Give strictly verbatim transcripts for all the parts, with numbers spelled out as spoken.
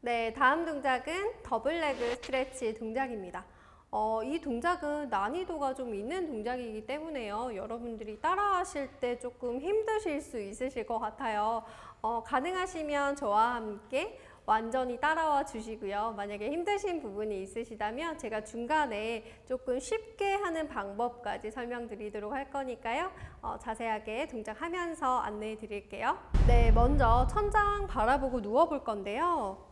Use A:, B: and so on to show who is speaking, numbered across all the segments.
A: 네, 다음 동작은 더블레그 스트레치 동작입니다. 어, 이 동작은 난이도가 좀 있는 동작이기 때문에요. 여러분들이 따라 하실 때 조금 힘드실 수 있으실 것 같아요. 어, 가능하시면 저와 함께 완전히 따라와 주시고요. 만약에 힘드신 부분이 있으시다면 제가 중간에 조금 쉽게 하는 방법까지 설명드리도록 할 거니까요. 어, 자세하게 동작하면서 안내해 드릴게요. 네, 먼저 천장 바라보고 누워 볼 건데요.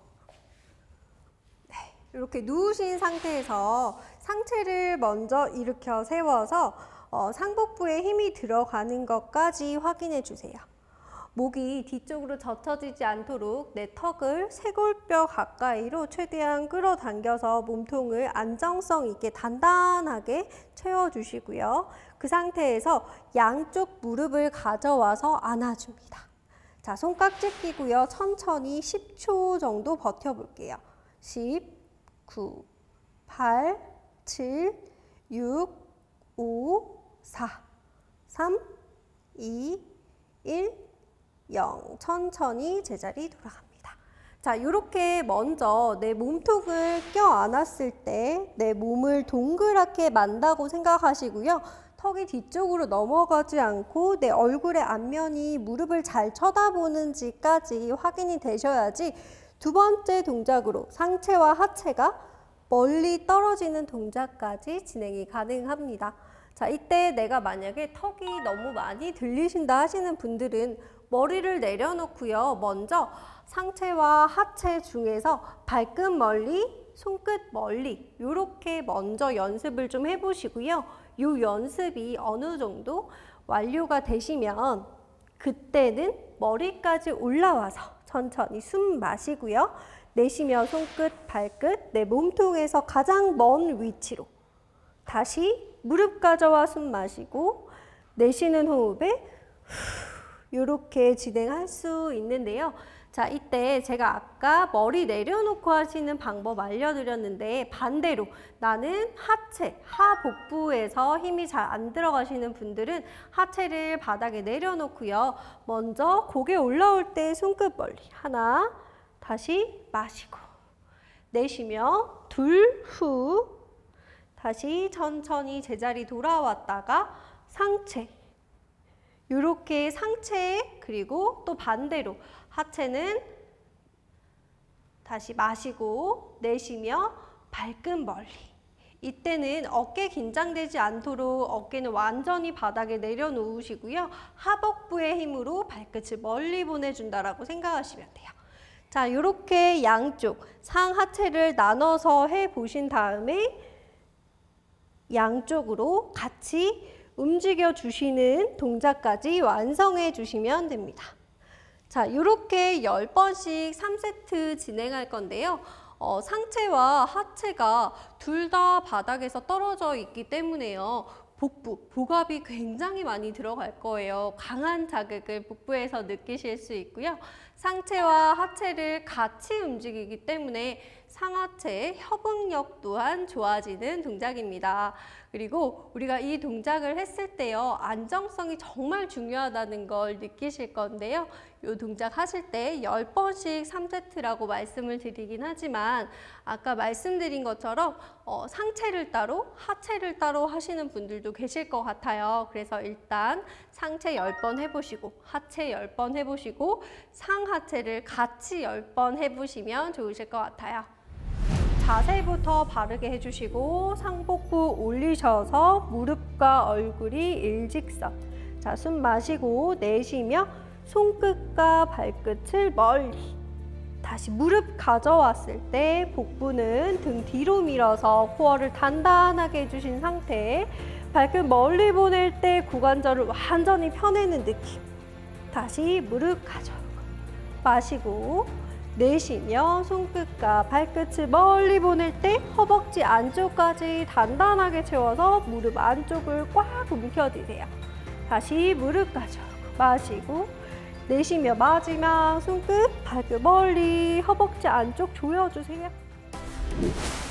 A: 네, 이렇게 누우신 상태에서 상체를 먼저 일으켜 세워서 어, 상복부에 힘이 들어가는 것까지 확인해 주세요. 목이 뒤쪽으로 젖혀지지 않도록 내 턱을 쇄골뼈 가까이로 최대한 끌어당겨서 몸통을 안정성 있게 단단하게 채워주시고요. 그 상태에서 양쪽 무릎을 가져와서 안아줍니다. 자, 손깍지 끼고요. 천천히 십 초 정도 버텨볼게요. 십, 구, 팔, 칠, 육, 오, 사, 삼, 이, 일, 영. 천천히 제자리 돌아갑니다. 자, 이렇게 먼저 내 몸통을 껴안았을 때 내 몸을 동그랗게 만다고 생각하시고요. 턱이 뒤쪽으로 넘어가지 않고 내 얼굴의 앞면이 무릎을 잘 쳐다보는지까지 확인이 되셔야지 두 번째 동작으로 상체와 하체가 멀리 떨어지는 동작까지 진행이 가능합니다. 자, 이때 내가 만약에 턱이 너무 많이 들리신다 하시는 분들은 머리를 내려놓고요. 먼저 상체와 하체 중에서 발끝 멀리, 손끝 멀리 이렇게 먼저 연습을 좀 해보시고요. 이 연습이 어느 정도 완료가 되시면 그때는 머리까지 올라와서 천천히 숨 마시고요. 내쉬며 손끝, 발끝, 내 몸통에서 가장 먼 위치로 다시 무릎 가져와 숨 마시고 내쉬는 호흡에 이렇게 진행할 수 있는데요. 자, 이때 제가 아까 머리 내려놓고 하시는 방법 알려드렸는데 반대로 나는 하체, 하복부에서 힘이 잘 안 들어가시는 분들은 하체를 바닥에 내려놓고요. 먼저 고개 올라올 때 손끝 멀리 하나, 다시 마시고 내쉬며 둘, 후 다시 천천히 제자리 돌아왔다가 상체 이렇게 상체 그리고 또 반대로 하체는 다시 마시고 내쉬며 발끝 멀리. 이때는 어깨 긴장되지 않도록 어깨는 완전히 바닥에 내려놓으시고요. 하복부의 힘으로 발끝을 멀리 보내준다라고 생각하시면 돼요. 자, 이렇게 양쪽 상하체를 나눠서 해보신 다음에 양쪽으로 같이 움직여 주시는 동작까지 완성해 주시면 됩니다. 자, 이렇게 열 번씩 삼 세트 진행할 건데요. 어, 상체와 하체가 둘 다 바닥에서 떨어져 있기 때문에요. 복부, 복압이 굉장히 많이 들어갈 거예요. 강한 자극을 복부에서 느끼실 수 있고요. 상체와 하체를 같이 움직이기 때문에 상하체의 협응력 또한 좋아지는 동작입니다. 그리고 우리가 이 동작을 했을 때요, 안정성이 정말 중요하다는 걸 느끼실 건데요. 이 동작 하실 때 열 번씩 삼 세트라고 말씀을 드리긴 하지만 아까 말씀드린 것처럼 어, 상체를 따로, 하체를 따로 하시는 분들도 계실 것 같아요. 그래서 일단 상체 열 번 해보시고 하체 열 번 해보시고 상하체를 같이 열 번 해보시면 좋으실 것 같아요. 자세부터 바르게 해주시고 상복부 올리셔서 무릎과 얼굴이 일직선. 자, 숨 마시고 내쉬며 손끝과 발끝을 멀리. 다시 무릎 가져왔을 때 복부는 등 뒤로 밀어서 코어를 단단하게 해주신 상태. 발끝 멀리 보낼 때股관절을 완전히 펴내는 느낌. 다시 무릎 가져오고 마시고 내쉬며 손끝과 발끝을 멀리 보낼 때 허벅지 안쪽까지 단단하게 채워서 무릎 안쪽을 꽉 움켜쥐세요. 다시 무릎 가져오고 마시고 내쉬며 마지막 손끝, 발끝 멀리 허벅지 안쪽 조여주세요.